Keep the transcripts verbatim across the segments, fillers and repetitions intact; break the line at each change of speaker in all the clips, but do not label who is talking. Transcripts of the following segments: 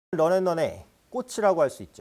런앤런의 꽃이라고 할 수 있죠.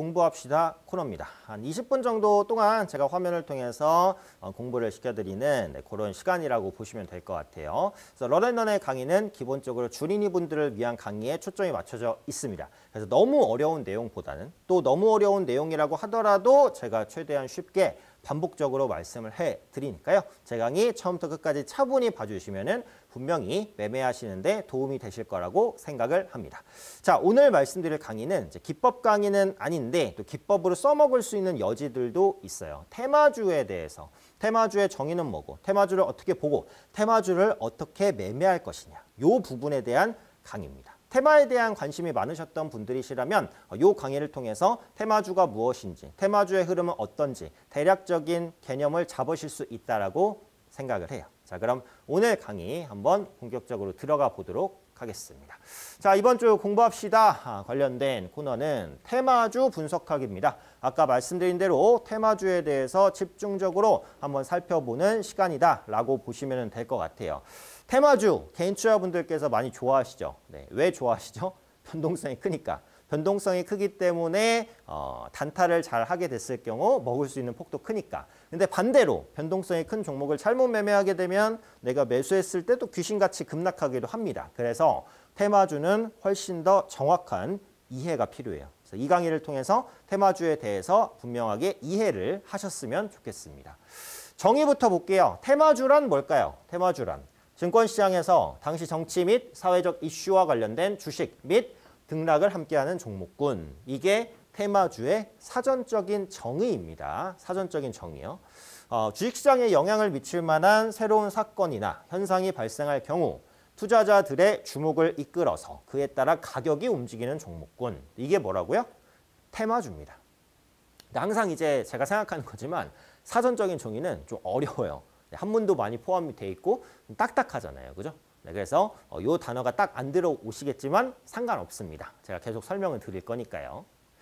공부합시다 코너입니다. 한 이십 분 정도 동안 제가 화면을 통해서 공부를 시켜드리는 네, 그런 시간이라고 보시면 될 것 같아요. 그래서 런앤런의 강의는 기본적으로 주린이 분들을 위한 강의에 초점이 맞춰져 있습니다. 그래서 너무 어려운 내용보다는 또 너무 어려운 내용이라고 하더라도 제가 최대한 쉽게 반복적으로 말씀을 해드리니까요. 제 강의 처음부터 끝까지 차분히 봐주시면 분명히 매매하시는데 도움이 되실 거라고 생각을 합니다. 자, 오늘 말씀드릴 강의는 이제 기법 강의는 아닌데 또 기법으로 써먹을 수 있는 여지들도 있어요. 테마주에 대해서, 테마주의 정의는 뭐고, 테마주를 어떻게 보고, 테마주를 어떻게 매매할 것이냐, 이 부분에 대한 강의입니다. 테마에 대한 관심이 많으셨던 분들이시라면 이 강의를 통해서 테마주가 무엇인지, 테마주의 흐름은 어떤지 대략적인 개념을 잡으실 수 있다라고 생각을 해요. 자, 그럼 오늘 강의 한번 본격적으로 들어가 보도록 하겠습니다. 자, 이번 주 공부합시다 관련된 코너는 테마주 분석하기입니다. 아까 말씀드린 대로 테마주에 대해서 집중적으로 한번 살펴보는 시간이다라고 보시면 될 것 같아요. 테마주, 개인 투자분들께서 많이 좋아하시죠. 네, 왜 좋아하시죠? 변동성이 크니까. 변동성이 크기 때문에 어, 단타를 잘 하게 됐을 경우 먹을 수 있는 폭도 크니까. 근데 반대로 변동성이 큰 종목을 잘못 매매하게 되면 내가 매수했을 때도 귀신같이 급락하기도 합니다. 그래서 테마주는 훨씬 더 정확한 이해가 필요해요. 그래서 이 강의를 통해서 테마주에 대해서 분명하게 이해를 하셨으면 좋겠습니다. 정의부터 볼게요. 테마주란 뭘까요? 테마주란 증권시장에서 당시 정치 및 사회적 이슈와 관련된 주식 및 등락을 함께하는 종목군. 이게 테마주의 사전적인 정의입니다. 사전적인 정의요. 어, 주식시장에 영향을 미칠 만한 새로운 사건이나 현상이 발생할 경우 투자자들의 주목을 이끌어서 그에 따라 가격이 움직이는 종목군. 이게 뭐라고요? 테마주입니다. 근데 항상 이제 제가 생각하는 거지만 사전적인 정의는 좀 어려워요. 한문도 많이 포함이 돼 있고 딱딱하잖아요. 그죠? 네, 그래서 이 단어가 딱 안 들어오시겠지만 상관없습니다. 제가 계속 설명을 드릴 거니까요.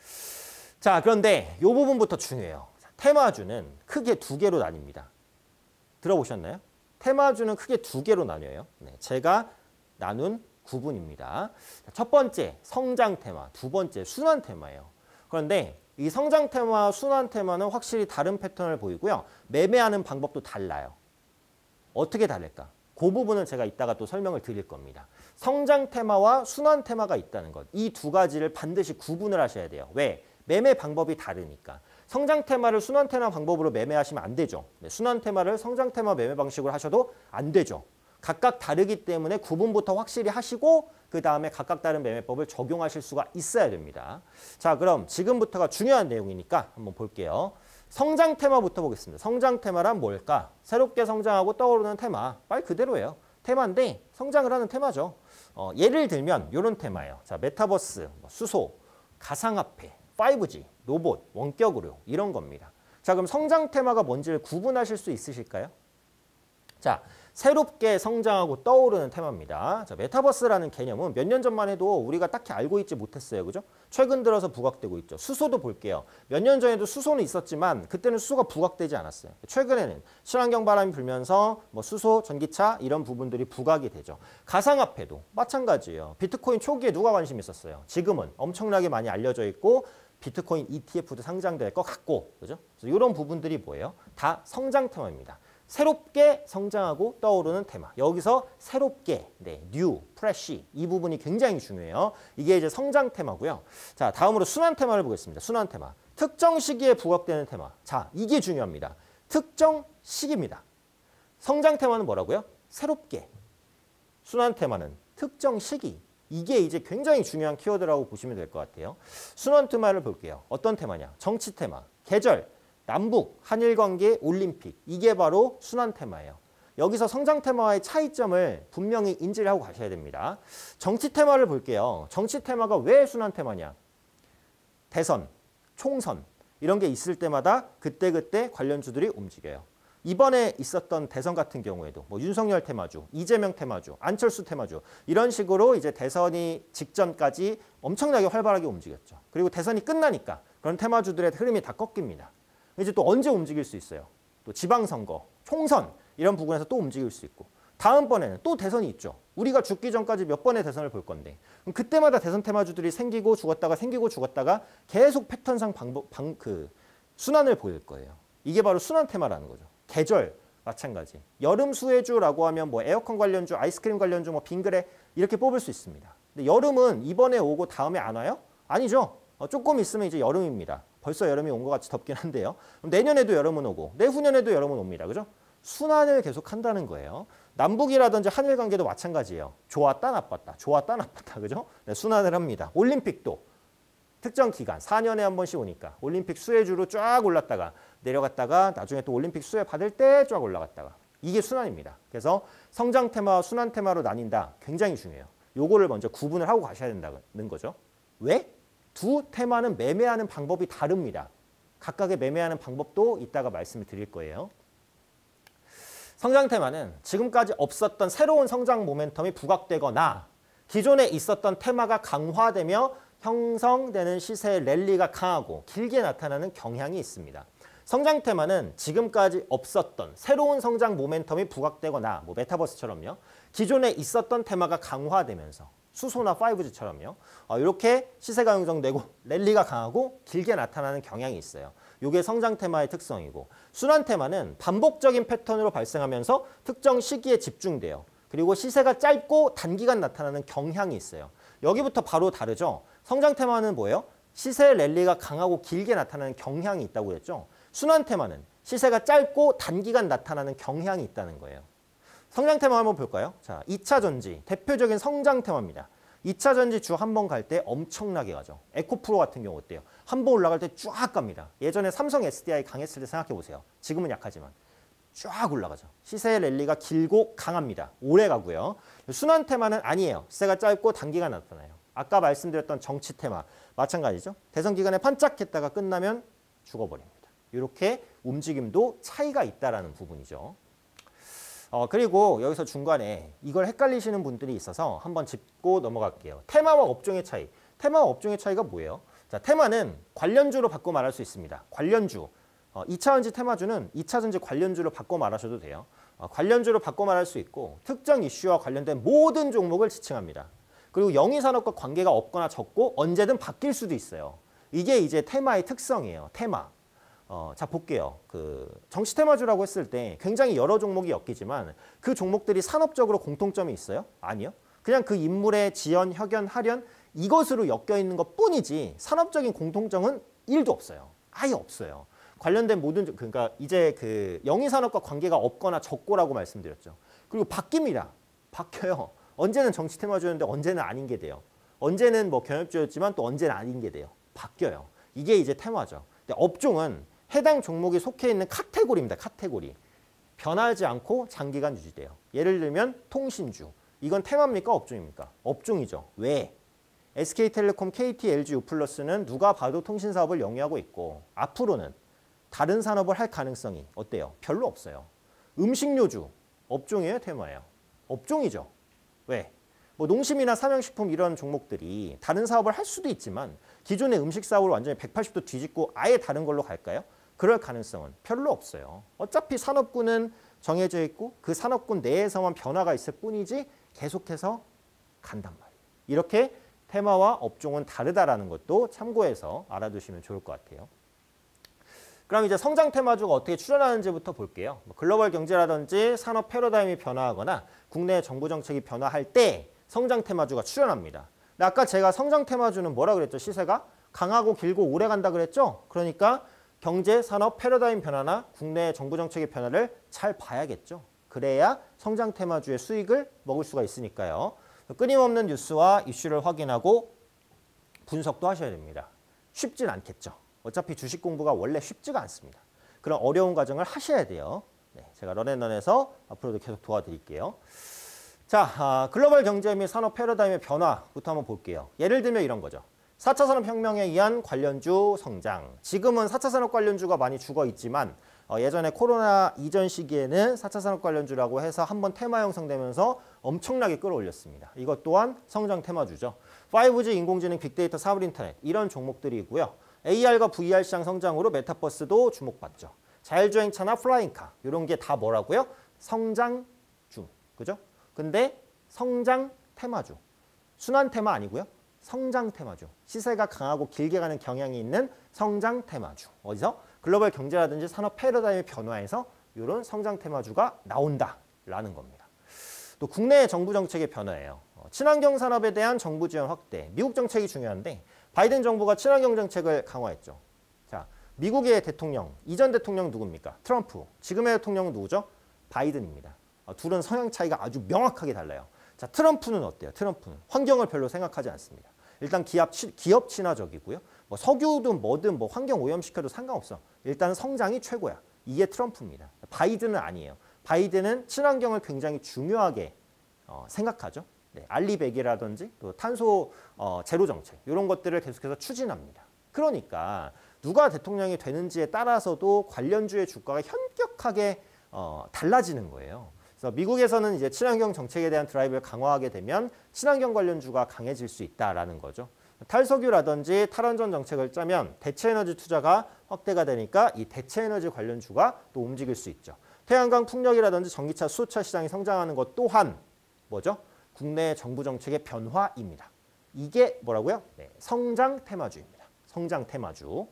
자, 그런데 이 부분부터 중요해요. 테마주는 크게 두 개로 나뉩니다. 들어보셨나요? 테마주는 크게 두 개로 나뉘어요. 네, 제가 나눈 구분입니다. 첫 번째, 성장 테마. 두 번째, 순환 테마예요. 그런데 이 성장 테마와 순환 테마는 확실히 다른 패턴을 보이고요. 매매하는 방법도 달라요. 어떻게 다를까? 그 부분은 제가 이따가 또 설명을 드릴 겁니다. 성장 테마와 순환 테마가 있다는 것. 이 두 가지를 반드시 구분을 하셔야 돼요. 왜? 매매 방법이 다르니까. 성장 테마를 순환 테마 방법으로 매매하시면 안 되죠. 네, 순환 테마를 성장 테마 매매 방식으로 하셔도 안 되죠. 각각 다르기 때문에 구분부터 확실히 하시고 그 다음에 각각 다른 매매법을 적용하실 수가 있어야 됩니다. 자, 그럼 지금부터가 중요한 내용이니까 한번 볼게요. 성장 테마부터 보겠습니다. 성장 테마란 뭘까? 새롭게 성장하고 떠오르는 테마. 말 그대로예요. 테마인데 성장을 하는 테마죠. 어, 예를 들면 이런 테마예요. 자, 메타버스, 수소, 가상화폐, 파이브 지, 로봇, 원격 의료 이런 겁니다. 자, 그럼 성장 테마가 뭔지를 구분하실 수 있으실까요? 자, 새롭게 성장하고 떠오르는 테마입니다. 자, 메타버스라는 개념은 몇 년 전만 해도 우리가 딱히 알고 있지 못했어요. 그죠? 최근 들어서 부각되고 있죠. 수소도 볼게요. 몇 년 전에도 수소는 있었지만 그때는 수소가 부각되지 않았어요. 최근에는 친환경 바람이 불면서 뭐 수소, 전기차 이런 부분들이 부각이 되죠. 가상화폐도 마찬가지예요. 비트코인 초기에 누가 관심 있었어요? 지금은 엄청나게 많이 알려져 있고 비트코인 이티에프도 상장될 것 같고, 그죠? 그래서 이런 부분들이 뭐예요? 다 성장 테마입니다. 새롭게 성장하고 떠오르는 테마. 여기서 새롭게, 네, new, fresh 이 부분이 굉장히 중요해요. 이게 이제 성장 테마고요. 자, 다음으로 순환 테마를 보겠습니다. 순환 테마. 특정 시기에 부각되는 테마. 자, 이게 중요합니다. 특정 시기입니다. 성장 테마는 뭐라고요? 새롭게. 순환 테마는 특정 시기. 이게 이제 굉장히 중요한 키워드라고 보시면 될 것 같아요. 순환 테마를 볼게요. 어떤 테마냐? 정치 테마, 계절, 남북, 한일 관계, 올림픽. 이게 바로 순환 테마예요. 여기서 성장 테마와의 차이점을 분명히 인지를 하고 가셔야 됩니다. 정치 테마를 볼게요. 정치 테마가 왜 순환 테마냐? 대선, 총선 이런 게 있을 때마다 그때그때 관련주들이 움직여요. 이번에 있었던 대선 같은 경우에도 뭐 윤석열 테마주, 이재명 테마주, 안철수 테마주 이런 식으로 이제 대선이 직전까지 엄청나게 활발하게 움직였죠. 그리고 대선이 끝나니까 그런 테마주들의 흐름이 다 꺾입니다. 이제 또 언제 움직일 수 있어요? 또 지방선거, 총선 이런 부분에서 또 움직일 수 있고 다음번에는 또 대선이 있죠. 우리가 죽기 전까지 몇 번의 대선을 볼 건데 그럼 그때마다 대선 테마주들이 생기고 죽었다가 생기고 죽었다가 계속 패턴상 방법, 방, 그 순환을 보일 거예요. 이게 바로 순환 테마라는 거죠. 계절 마찬가지. 여름 수혜주라고 하면 뭐 에어컨 관련주, 아이스크림 관련주, 뭐 빙그레 이렇게 뽑을 수 있습니다. 근데 여름은 이번에 오고 다음에 안 와요? 아니죠. 어, 조금 있으면 이제 여름입니다. 벌써 여름이 온 것 같이 덥긴 한데요. 그럼 내년에도 여름은 오고 내후년에도 여름은 옵니다. 그죠? 순환을 계속 한다는 거예요. 남북이라든지 한일 관계도 마찬가지예요. 좋았다 나빴다. 좋았다 나빴다. 그죠? 네, 순환을 합니다. 올림픽도 특정 기간 사 년에 한 번씩 오니까 올림픽 수혜주로 쫙 올랐다가 내려갔다가 나중에 또 올림픽 수혜 받을 때 쫙 올라갔다가 이게 순환입니다. 그래서 성장 테마와 순환 테마로 나뉜다. 굉장히 중요해요. 요거를 먼저 구분을 하고 가셔야 된다는 거죠. 왜? 두 테마는 매매하는 방법이 다릅니다. 각각의 매매하는 방법도 이따가 말씀을 드릴 거예요. 성장 테마는 지금까지 없었던 새로운 성장 모멘텀이 부각되거나 기존에 있었던 테마가 강화되며 형성되는 시세의 랠리가 강하고 길게 나타나는 경향이 있습니다. 성장 테마는 지금까지 없었던 새로운 성장 모멘텀이 부각되거나 뭐 메타버스처럼요. 기존에 있었던 테마가 강화되면서 수소나 파이브지처럼요. 어, 이렇게 시세가 형성되고 랠리가 강하고 길게 나타나는 경향이 있어요. 이게 성장 테마의 특성이고 순환 테마는 반복적인 패턴으로 발생하면서 특정 시기에 집중돼요. 그리고 시세가 짧고 단기간 나타나는 경향이 있어요. 여기부터 바로 다르죠. 성장 테마는 뭐예요? 시세 랠리가 강하고 길게 나타나는 경향이 있다고 했죠. 순환 테마는 시세가 짧고 단기간 나타나는 경향이 있다는 거예요. 성장 테마 한번 볼까요? 자, 이 차 전지 대표적인 성장 테마입니다. 이 차 전지 주 한 번 갈 때 엄청나게 가죠. 에코프로 같은 경우 어때요? 한 번 올라갈 때 쫙 갑니다. 예전에 삼성 에스디아이 강했을 때 생각해 보세요. 지금은 약하지만 쫙 올라가죠. 시세의 랠리가 길고 강합니다. 오래 가고요. 순환 테마는 아니에요. 시세가 짧고 단기간 나타나요. 아까 말씀드렸던 정치 테마 마찬가지죠. 대선 기간에 반짝했다가 끝나면 죽어버립니다. 이렇게 움직임도 차이가 있다라는 부분이죠. 어, 그리고 여기서 중간에 이걸 헷갈리시는 분들이 있어서 한번 짚고 넘어갈게요. 테마와 업종의 차이. 테마와 업종의 차이가 뭐예요? 자, 테마는 관련주로 바꿔 말할 수 있습니다. 관련주. 어, 이 차 전지 테마주는 이 차 전지 관련주로 바꿔 말하셔도 돼요. 어, 관련주로 바꿔 말할 수 있고 특정 이슈와 관련된 모든 종목을 지칭합니다. 그리고 영위산업과 관계가 없거나 적고 언제든 바뀔 수도 있어요. 이게 이제 테마의 특성이에요. 테마. 어, 자 볼게요. 그 정치 테마주라고 했을 때 굉장히 여러 종목이 엮이지만 그 종목들이 산업적으로 공통점이 있어요? 아니요. 그냥 그 인물의 지연, 혁연, 할연 이것으로 엮여 있는 것 뿐이지 산업적인 공통점은 일도 없어요. 아예 없어요. 관련된 모든 그러니까 이제 그 영위산업과 관계가 없거나 적고라고 말씀드렸죠. 그리고 바뀝니다. 바뀌어요. 언제는 정치 테마주였는데 언제는 아닌 게 돼요. 언제는 뭐 경협주였지만 또 언제는 아닌 게 돼요. 바뀌어요. 이게 이제 테마죠. 근데 업종은 해당 종목이 속해 있는 카테고리입니다. 카테고리. 변하지 않고 장기간 유지돼요. 예를 들면 통신주. 이건 테마입니까? 업종입니까? 업종이죠. 왜? 에스케이텔레콤, 케이티, 엘지, 유플러스는 누가 봐도 통신사업을 영위하고 있고 앞으로는 다른 산업을 할 가능성이 어때요? 별로 없어요. 음식료주. 업종이에요? 테마예요? 업종이죠. 왜? 뭐 농심이나 삼양식품 이런 종목들이 다른 사업을 할 수도 있지만 기존의 음식 사업을 완전히 백팔십 도 뒤집고 아예 다른 걸로 갈까요? 그럴 가능성은 별로 없어요. 어차피 산업군은 정해져 있고 그 산업군 내에서만 변화가 있을 뿐이지 계속해서 간단 말이에요. 이렇게 테마와 업종은 다르다라는 것도 참고해서 알아두시면 좋을 것 같아요. 그럼 이제 성장 테마주가 어떻게 출현하는지부터 볼게요. 글로벌 경제라든지 산업 패러다임이 변화하거나 국내 정부 정책이 변화할 때 성장 테마주가 출현합니다. 근데 아까 제가 성장 테마주는 뭐라 그랬죠? 시세가 강하고 길고 오래 간다 그랬죠? 그러니까 경제, 산업, 패러다임 변화나 국내 정부 정책의 변화를 잘 봐야겠죠. 그래야 성장 테마주의 수익을 먹을 수가 있으니까요. 끊임없는 뉴스와 이슈를 확인하고 분석도 하셔야 됩니다. 쉽진 않겠죠. 어차피 주식 공부가 원래 쉽지가 않습니다. 그런 어려운 과정을 하셔야 돼요. 네, 제가 런앤런에서 앞으로도 계속 도와드릴게요. 자, 아, 글로벌 경제 및 산업 패러다임의 변화부터 한번 볼게요. 예를 들면 이런 거죠. 사 차 산업혁명에 의한 관련주 성장. 지금은 사 차 산업 관련주가 많이 죽어 있지만 어, 예전에 코로나 이전 시기에는 사 차 산업 관련주라고 해서 한번 테마 형성되면서 엄청나게 끌어올렸습니다. 이것 또한 성장 테마주죠. 파이브지, 인공지능, 빅데이터, 사물인터넷 이런 종목들이고요. 에이알과 브이알 시장 성장으로 메타버스도 주목받죠. 자율주행차나 플라잉카 이런 게 다 뭐라고요? 성장주. 그죠? 근데 성장 테마주. 순환 테마 아니고요. 성장 테마주. 시세가 강하고 길게 가는 경향이 있는 성장 테마주. 어디서? 글로벌 경제라든지 산업 패러다임의 변화에서 이런 성장 테마주가 나온다라는 겁니다. 또 국내 정부 정책의 변화예요. 친환경 산업에 대한 정부 지원 확대. 미국 정책이 중요한데 바이든 정부가 친환경 정책을 강화했죠. 자, 미국의 대통령, 이전 대통령 누굽니까? 트럼프. 지금의 대통령은 누구죠? 바이든입니다. 둘은 성향 차이가 아주 명확하게 달라요. 자, 트럼프는 어때요? 트럼프는 환경을 별로 생각하지 않습니다. 일단 기업, 기업 친화적이고요. 뭐 석유든 뭐든 뭐 환경 오염시켜도 상관없어. 일단 성장이 최고야. 이게 트럼프입니다. 바이든은 아니에요. 바이든은 친환경을 굉장히 중요하게 어, 생각하죠. 네, 알리백이라든지 또 탄소 어, 제로 정책 이런 것들을 계속해서 추진합니다. 그러니까 누가 대통령이 되는지에 따라서도 관련주의 주가가 현격하게 어, 달라지는 거예요. 그래서 미국에서는 이제 친환경 정책에 대한 드라이브를 강화하게 되면 친환경 관련주가 강해질 수 있다라는 거죠. 탈석유라든지 탈원전 정책을 짜면 대체에너지 투자가 확대가 되니까 이 대체에너지 관련주가 또 움직일 수 있죠. 태양광 풍력이라든지 전기차, 수소차 시장이 성장하는 것 또한 뭐죠? 국내 정부 정책의 변화입니다. 이게 뭐라고요? 네, 성장 테마주입니다. 성장 테마주.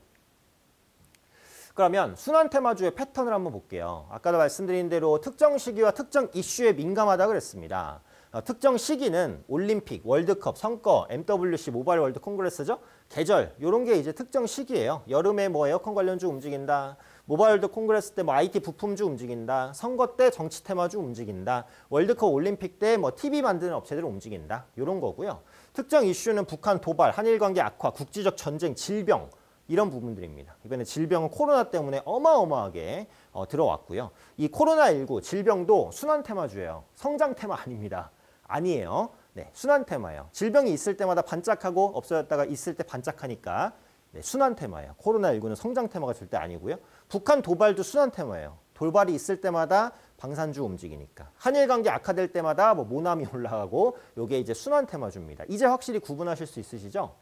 그러면 순환 테마주의 패턴을 한번 볼게요. 아까도 말씀드린 대로 특정 시기와 특정 이슈에 민감하다 그랬습니다. 어, 특정 시기는 올림픽, 월드컵, 선거, 엠더블유씨, 모바일 월드 콩그레스죠. 계절, 이런 게 이제 특정 시기예요. 여름에 뭐 에어컨 관련주 움직인다. 모바일 월드 콩그레스 때 뭐 아이티 부품주 움직인다. 선거 때 정치 테마주 움직인다. 월드컵, 올림픽 때 뭐 티비 만드는 업체들 움직인다. 이런 거고요. 특정 이슈는 북한 도발, 한일 관계 악화, 국제적 전쟁, 질병 이런 부분들입니다. 이번에 질병은 코로나 때문에 어마어마하게 어, 들어왔고요. 이 코로나십구 질병도 순환 테마주예요. 성장 테마 아닙니다. 아니에요. 네, 순환 테마예요. 질병이 있을 때마다 반짝하고 없어졌다가 있을 때 반짝하니까 네, 순환 테마예요. 코로나십구는 성장 테마가 절대 아니고요. 북한 도발도 순환 테마예요. 돌발이 있을 때마다 방산주 움직이니까. 한일 관계 악화될 때마다 뭐 모남이 올라가고 이게 이제 순환 테마주입니다. 이제 확실히 구분하실 수 있으시죠?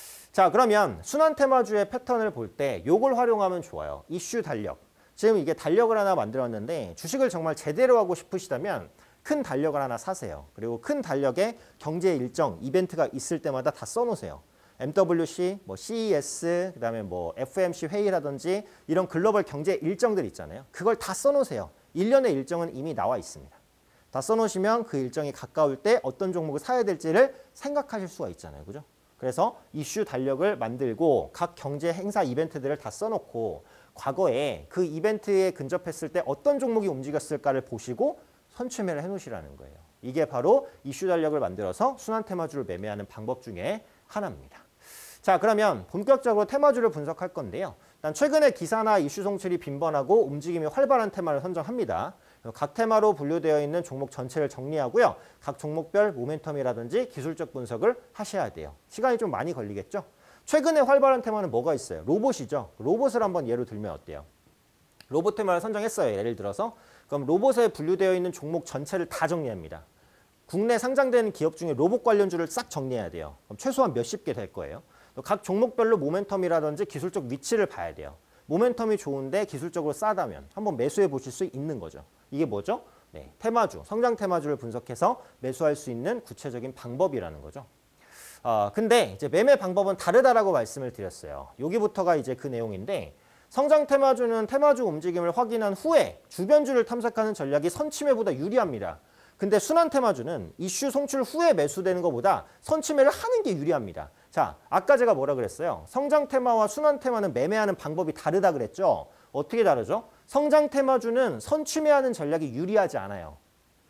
자, 그러면 순환 테마주의 패턴을 볼 때 요걸 활용하면 좋아요. 이슈 달력. 지금 이게 달력을 하나 만들었는데 주식을 정말 제대로 하고 싶으시다면 큰 달력을 하나 사세요. 그리고 큰 달력에 경제 일정, 이벤트가 있을 때마다 다 써놓으세요. 엠더블유씨, 뭐 씨이에스, 그다음에 뭐 에프오엠씨 회의라든지 이런 글로벌 경제 일정들 있잖아요. 그걸 다 써놓으세요. 일 년의 일정은 이미 나와 있습니다. 다 써놓으시면 그 일정이 가까울 때 어떤 종목을 사야 될지를 생각하실 수가 있잖아요. 그죠? 그래서 이슈 달력을 만들고 각 경제 행사 이벤트들을 다 써놓고 과거에 그 이벤트에 근접했을 때 어떤 종목이 움직였을까를 보시고 선취매를 해놓으시라는 거예요. 이게 바로 이슈 달력을 만들어서 순환 테마주를 매매하는 방법 중에 하나입니다. 자, 그러면 본격적으로 테마주를 분석할 건데요. 일단 최근에 기사나 이슈 송출이 빈번하고 움직임이 활발한 테마를 선정합니다. 각 테마로 분류되어 있는 종목 전체를 정리하고요. 각 종목별 모멘텀이라든지 기술적 분석을 하셔야 돼요. 시간이 좀 많이 걸리겠죠? 최근에 활발한 테마는 뭐가 있어요? 로봇이죠. 로봇을 한번 예로 들면 어때요? 로봇 테마를 선정했어요. 예를 들어서. 그럼 로봇에 분류되어 있는 종목 전체를 다 정리합니다. 국내 상장되는 기업 중에 로봇 관련주를 싹 정리해야 돼요. 그럼 최소한 몇십 개 될 거예요. 각 종목별로 모멘텀이라든지 기술적 위치를 봐야 돼요. 모멘텀이 좋은데 기술적으로 싸다면 한번 매수해 보실 수 있는 거죠. 이게 뭐죠? 네, 테마주, 성장 테마주를 분석해서 매수할 수 있는 구체적인 방법이라는 거죠. 어, 근데 이제 매매 방법은 다르다라고 말씀을 드렸어요. 여기부터가 이제 그 내용인데 성장 테마주는 테마주 움직임을 확인한 후에 주변주를 탐색하는 전략이 선취매보다 유리합니다. 근데 순환 테마주는 이슈 송출 후에 매수되는 것보다 선취매를 하는 게 유리합니다. 자, 아까 제가 뭐라 그랬어요? 성장 테마와 순환 테마는 매매하는 방법이 다르다 그랬죠? 어떻게 다르죠? 성장 테마주는 선취매하는 전략이 유리하지 않아요.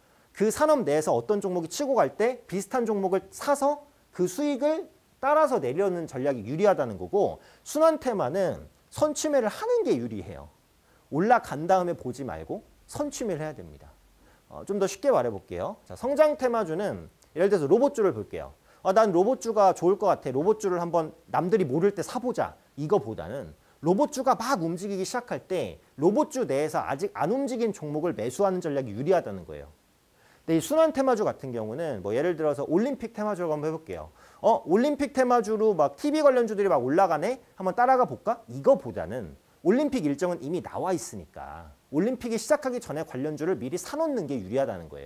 그 산업 내에서 어떤 종목이 치고 갈 때 비슷한 종목을 사서 그 수익을 따라서 내려는 전략이 유리하다는 거고 순환 테마는 선취매를 하는 게 유리해요. 올라간 다음에 보지 말고 선취매를 해야 됩니다. 어, 좀 더 쉽게 말해볼게요. 자, 성장 테마주는 예를 들어서 로봇주를 볼게요. 아, 난 로봇주가 좋을 것 같아. 로봇주를 한번 남들이 모를 때 사보자. 이거보다는 로봇주가 막 움직이기 시작할 때 로봇주 내에서 아직 안 움직인 종목을 매수하는 전략이 유리하다는 거예요. 근데 이 순환 테마주 같은 경우는 뭐 예를 들어서 올림픽 테마주라고 한번 해볼게요. 어, 올림픽 테마주로 막 티비 관련주들이 막 올라가네? 한번 따라가 볼까? 이거보다는 올림픽 일정은 이미 나와 있으니까 올림픽이 시작하기 전에 관련주를 미리 사놓는 게 유리하다는 거예요.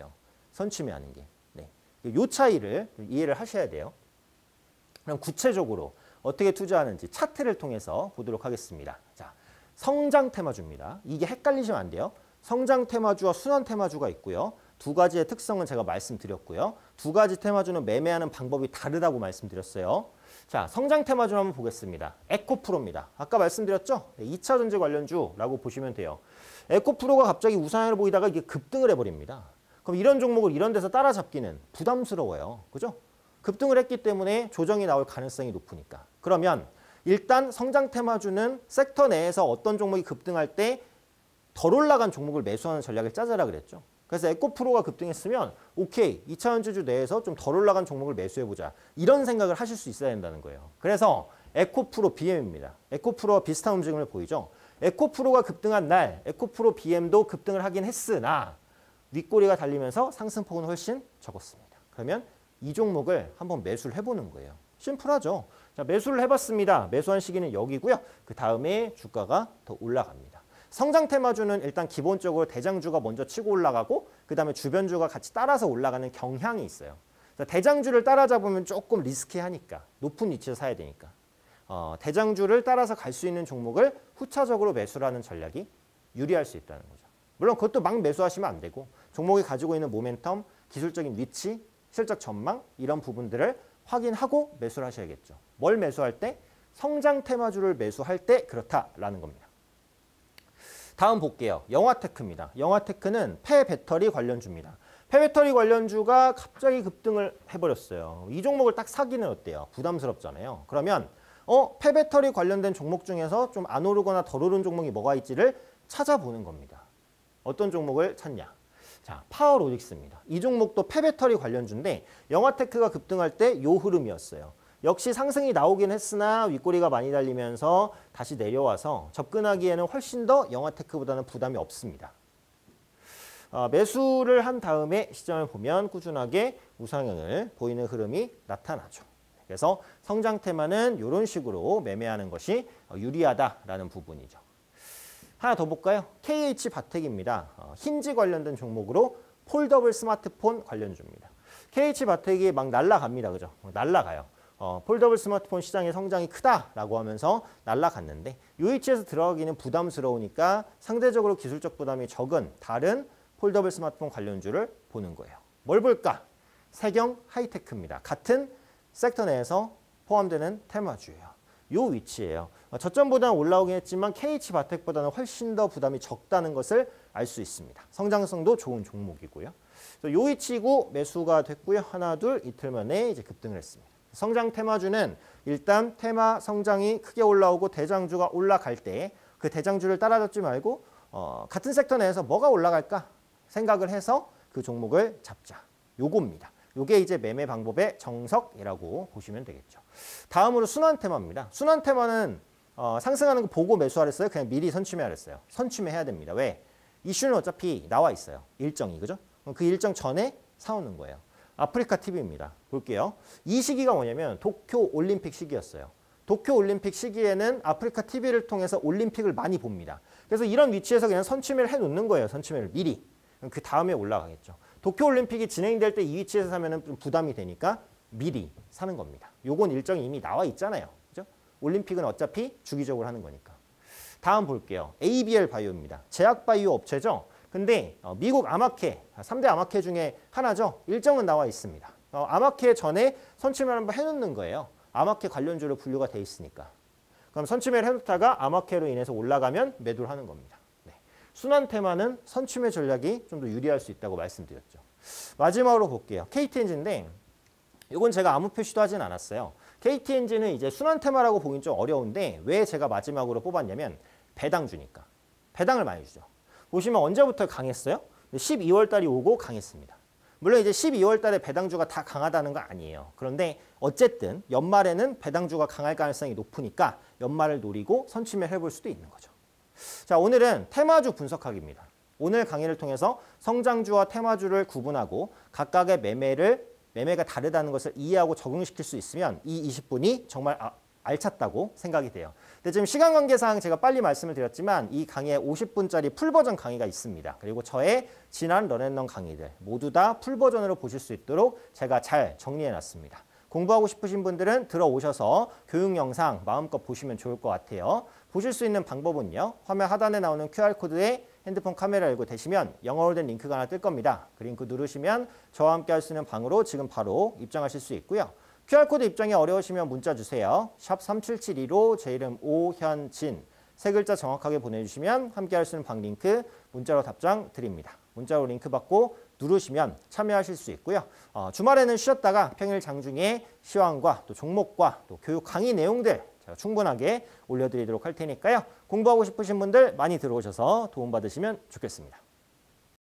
선취매하는 게. 네. 요 차이를 이해를 하셔야 돼요. 그럼 구체적으로 어떻게 투자하는지 차트를 통해서 보도록 하겠습니다. 자, 성장 테마주입니다. 이게 헷갈리시면 안 돼요. 성장 테마주와 순환 테마주가 있고요. 두 가지의 특성은 제가 말씀드렸고요. 두 가지 테마주는 매매하는 방법이 다르다고 말씀드렸어요. 자, 성장 테마주 한번 보겠습니다. 에코프로입니다. 아까 말씀드렸죠? 이 차 전지 관련주라고 보시면 돼요. 에코프로가 갑자기 우상향을 보이다가 이게 급등을 해버립니다. 그럼 이런 종목을 이런 데서 따라잡기는 부담스러워요. 그죠? 급등을 했기 때문에 조정이 나올 가능성이 높으니까. 그러면 일단 성장 테마주는 섹터 내에서 어떤 종목이 급등할 때 덜 올라간 종목을 매수하는 전략을 짜자라 그랬죠. 그래서 에코프로가 급등했으면 오케이, 이 차 전지주 내에서 좀 덜 올라간 종목을 매수해보자. 이런 생각을 하실 수 있어야 된다는 거예요. 그래서 에코프로 비엠입니다. 에코프로와 비슷한 움직임을 보이죠. 에코프로가 급등한 날 에코프로 비엠도 급등을 하긴 했으나 윗꼬리가 달리면서 상승폭은 훨씬 적었습니다. 그러면 이 종목을 한번 매수를 해보는 거예요. 심플하죠. 자, 매수를 해봤습니다. 매수한 시기는 여기고요. 그 다음에 주가가 더 올라갑니다. 성장 테마주는 일단 기본적으로 대장주가 먼저 치고 올라가고 그 다음에 주변주가 같이 따라서 올라가는 경향이 있어요. 대장주를 따라잡으면 조금 리스키하니까 높은 위치에서 사야 되니까 어, 대장주를 따라서 갈 수 있는 종목을 후차적으로 매수를 하는 전략이 유리할 수 있다는 거죠. 물론 그것도 막 매수하시면 안 되고 종목이 가지고 있는 모멘텀, 기술적인 위치, 실적 전망 이런 부분들을 확인하고 매수를 하셔야겠죠. 뭘 매수할 때? 성장 테마주를 매수할 때 그렇다라는 겁니다. 다음 볼게요. 영화테크입니다. 영화테크는 폐배터리 관련주입니다. 폐배터리 관련주가 갑자기 급등을 해버렸어요. 이 종목을 딱 사기는 어때요? 부담스럽잖아요. 그러면 어 폐배터리 관련된 종목 중에서 좀 안 오르거나 덜 오른 종목이 뭐가 있지를 찾아보는 겁니다. 어떤 종목을 찾냐? 자, 파워로직스입니다. 이 종목도 폐배터리 관련주인데 영화테크가 급등할 때 요 흐름이었어요. 역시 상승이 나오긴 했으나 윗꼬리가 많이 달리면서 다시 내려와서 접근하기에는 훨씬 더 영화테크보다는 부담이 없습니다. 어, 매수를 한 다음에 시점을 보면 꾸준하게 우상향을 보이는 흐름이 나타나죠. 그래서 성장 테마는 이런 식으로 매매하는 것이 유리하다라는 부분이죠. 하나 더 볼까요? 케이에이치바텍입니다. 어, 힌지 관련된 종목으로 폴더블 스마트폰 관련주입니다. 케이에이치바텍이 막 날아갑니다. 그죠? 날아가요. 어, 폴더블 스마트폰 시장의 성장이 크다라고 하면서 날아갔는데 이 위치에서 들어가기는 부담스러우니까 상대적으로 기술적 부담이 적은 다른 폴더블 스마트폰 관련주를 보는 거예요. 뭘 볼까? 세경 하이테크입니다. 같은 섹터 내에서 포함되는 테마주예요. 이 위치예요. 저점보다는 올라오긴 했지만 케이에이치바텍보다는 훨씬 더 부담이 적다는 것을 알 수 있습니다. 성장성도 좋은 종목이고요. 이 위치고 매수가 됐고요. 하나, 둘, 이틀 만에 이제 급등을 했습니다. 성장 테마주는 일단 테마 성장이 크게 올라오고 대장주가 올라갈 때 그 대장주를 따라잡지 말고 어, 같은 섹터 내에서 뭐가 올라갈까 생각을 해서 그 종목을 잡자. 요겁니다. 요게 이제 매매 방법의 정석이라고 보시면 되겠죠. 다음으로 순환 테마입니다. 순환 테마는 어, 상승하는 거 보고 매수하랬어요? 그냥 미리 선취매하랬어요? 선취매해야 됩니다. 왜? 이슈는 어차피 나와 있어요. 일정이. 그죠? 그 일정 전에 사오는 거예요. 아프리카 티비입니다. 볼게요. 이 시기가 뭐냐면 도쿄 올림픽 시기였어요. 도쿄 올림픽 시기에는 아프리카 티비를 통해서 올림픽을 많이 봅니다. 그래서 이런 위치에서 그냥 선취매를 해놓는 거예요. 선취매를 미리. 그 다음에 올라가겠죠. 도쿄 올림픽이 진행될 때 이 위치에서 사면 좀 부담이 되니까 미리 사는 겁니다. 요건 일정이 이미 나와 있잖아요. 그죠? 올림픽은 어차피 주기적으로 하는 거니까. 다음 볼게요. 에이비엘 바이오입니다. 제약바이오 업체죠. 근데 어, 미국 아마케, 삼 대 아마케 중에 하나죠. 일정은 나와 있습니다. 어, 아마케 전에 선취매를 한번 해놓는 거예요. 아마케 관련주로 분류가 돼 있으니까. 그럼 선취매를 해놓다가 아마케로 인해서 올라가면 매도를 하는 겁니다. 네. 순환 테마는 선취매 전략이 좀 더 유리할 수 있다고 말씀드렸죠. 마지막으로 볼게요. 케이티엔지인데 이건 제가 아무 표시도 하진 않았어요. 케이티엔지는 이제 순환 테마라고 보긴 좀 어려운데 왜 제가 마지막으로 뽑았냐면 배당주니까. 배당을 많이 주죠. 보시면 언제부터 강했어요? 십이월 달이 오고 강했습니다. 물론 이제 십이월 달에 배당주가 다 강하다는 거 아니에요. 그런데 어쨌든 연말에는 배당주가 강할 가능성이 높으니까 연말을 노리고 선취매를 해볼 수도 있는 거죠. 자, 오늘은 테마주 분석하기입니다. 오늘 강의를 통해서 성장주와 테마주를 구분하고 각각의 매매를 매매가 다르다는 것을 이해하고 적용시킬 수 있으면 이 이십 분이 정말 아, 알찼다고 생각이 돼요. 근데 지금 시간 관계상 제가 빨리 말씀을 드렸지만 이 강의에 오십 분짜리 풀버전 강의가 있습니다. 그리고 저의 지난 런앤런 강의들 모두 다 풀버전으로 보실 수 있도록 제가 잘 정리해놨습니다. 공부하고 싶으신 분들은 들어오셔서 교육 영상 마음껏 보시면 좋을 것 같아요. 보실 수 있는 방법은요. 화면 하단에 나오는 큐알코드에 핸드폰 카메라 열고 대시면 영어로 된 링크가 하나 뜰 겁니다. 그 링크 누르시면 저와 함께 할 수 있는 방으로 지금 바로 입장하실 수 있고요. 큐알코드 입장이 어려우시면 문자 주세요. 샵 삼칠칠이로 제 이름 오현진 세 글자 정확하게 보내주시면 함께 할 수 있는 방 링크 문자로 답장 드립니다. 문자로 링크 받고 누르시면 참여하실 수 있고요. 어, 주말에는 쉬었다가 평일 장중에 시황과 또 종목과 또 교육 강의 내용들 제가 충분하게 올려드리도록 할 테니까요. 공부하고 싶으신 분들 많이 들어오셔서 도움받으시면 좋겠습니다.